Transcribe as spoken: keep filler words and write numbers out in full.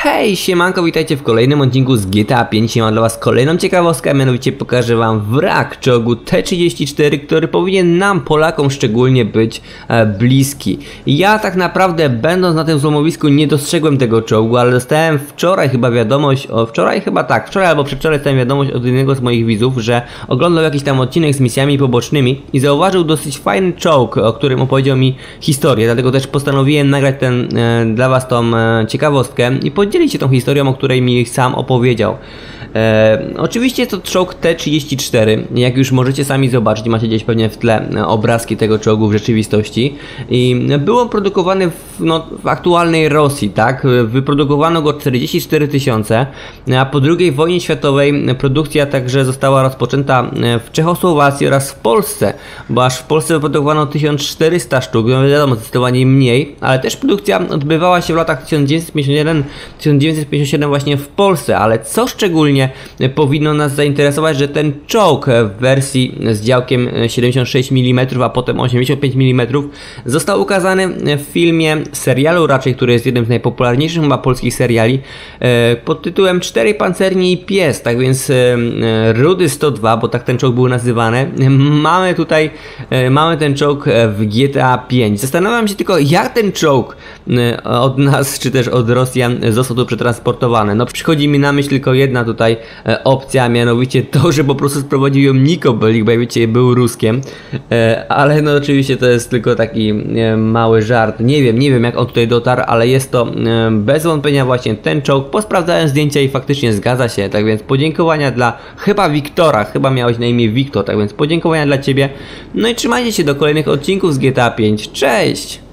Hej, siemanko, witajcie w kolejnym odcinku z G T A pięć. Mam dla was kolejną ciekawostkę, a mianowicie pokażę wam wrak czołgu T trzydzieści cztery, który powinien nam, Polakom szczególnie, być e, bliski. Ja tak naprawdę, będąc na tym złomowisku, nie dostrzegłem tego czołgu, ale dostałem wczoraj chyba wiadomość, o wczoraj chyba tak, wczoraj albo przedwczoraj dostałem wiadomość od jednego z moich widzów, że oglądał jakiś tam odcinek z misjami pobocznymi i zauważył dosyć fajny czołg, o którym opowiedział mi historię, dlatego też postanowiłem nagrać ten, e, dla was tą e, ciekawostkę i podzielić się tą historią, o której mi sam opowiedział. E, oczywiście jest to czołg T trzydzieści cztery, jak już możecie sami zobaczyć, macie gdzieś pewnie w tle obrazki tego czołgu w rzeczywistości. I był on produkowany w, no, w aktualnej Rosji, tak? Wyprodukowano go czterdzieści cztery tysiące, a po drugiej wojnie światowej produkcja także została rozpoczęta w Czechosłowacji oraz w Polsce, bo aż w Polsce wyprodukowano tysiąc czterysta sztuk, no wiadomo, zdecydowanie mniej, ale też produkcja odbywała się w latach tysiąc dziewięćset pięćdziesiąt jeden do tysiąc dziewięćset pięćdziesiąt siedem właśnie w Polsce, ale co szczególnie powinno nas zainteresować, że ten czołg w wersji z działkiem siedemdziesiąt sześć milimetrów, a potem osiemdziesiąt pięć milimetrów został ukazany w filmie, serialu raczej, który jest jednym z najpopularniejszych chyba polskich seriali, pod tytułem Cztery pancerni i pies, tak więc Rudy sto dwa, bo tak ten czołg był nazywany. Mamy tutaj, mamy ten czołg w G T A pięć. Zastanawiam się tylko, jak ten czołg od nas, czy też od Rosjan został tu przetransportowany. No przychodzi mi na myśl tylko jedna tutaj e, opcja, a mianowicie to, że po prostu sprowadził ją Niko Bellic, bo jak wiecie, był Ruskiem, e, ale no oczywiście to jest tylko taki e, mały żart. Nie wiem, nie wiem jak on tutaj dotarł, ale jest to e, bez wątpienia właśnie ten czołg. Posprawdzałem zdjęcia i faktycznie zgadza się, tak więc podziękowania dla chyba Wiktora, chyba miałeś na imię Wiktor, tak więc podziękowania dla ciebie. No i trzymajcie się do kolejnych odcinków z G T A pięć. Cześć!